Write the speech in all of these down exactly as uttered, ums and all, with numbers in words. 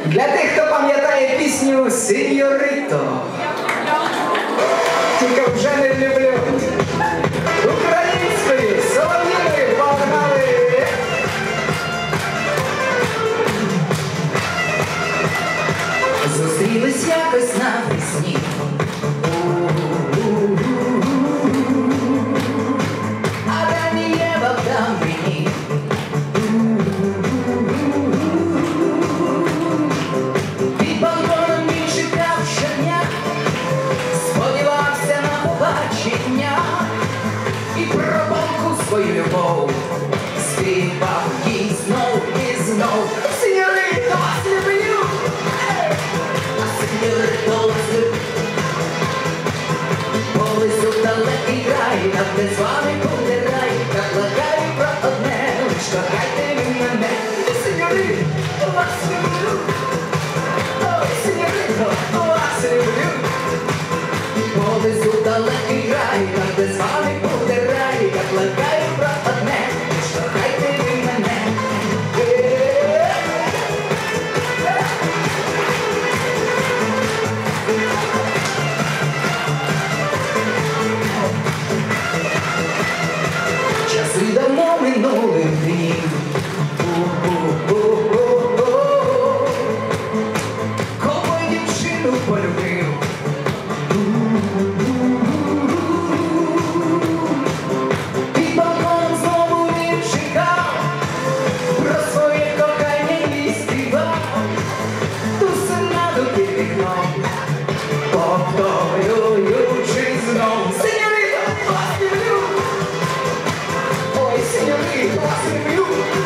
Для тих, хто пам'ятає пісню «Сеньйорито». Тільки вже не люблю. Української, солов'їної, погнали! Зустрілись якось навесні. Адам і Єва в давнині. Під балконом він чекав щодня, сподівався на побачення. І про палку свою любов співав їй знов і знов. Сеньорито, вас люблю! Повезу в далекий край, там де з вами буде рай, так благаю про одне, лиш кохайте ви мене. Сеньорито, вас люблю, ой, сеньорито, вас люблю. Повезу в далекий край, там де з вами буде рай, так благаю про одне, лиш кохайте ви мене. Часи давно минули в дні. Кого дівчину полюбив. Під балконом знову він чекав, про своє кохання і співав. Ту серенаду під вікном, повторюючи знов. Сеньорито, вас люблю! Ой, сеньорито, вас люблю!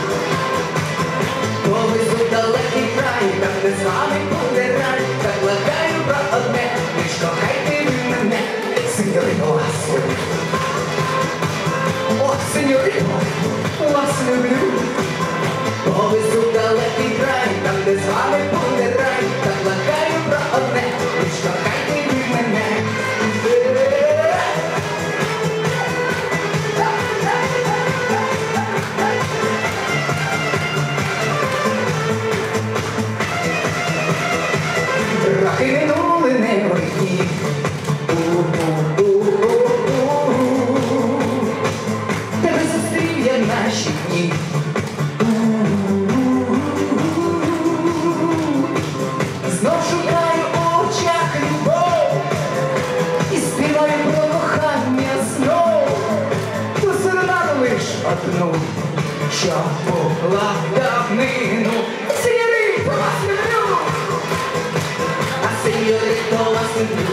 Повезу в далекий край, там де з вами буде рай, так благаю про одне, лиш кохайте ви мене. Сеньорито, вас люблю! О, сеньорито, вас люблю! Повезу в далекий край, там де з вами буде рай, так благаю про одне, лиш кохайте ви мене. Роки минули не одні. Тебе зустрів я в наші дні. Знов шукаю у очах любов і співаю про кохання знов. Ту серенаду лиш одну, що була в давнину. Сеньорито, вас люблю! А сеньорито, вас люблю!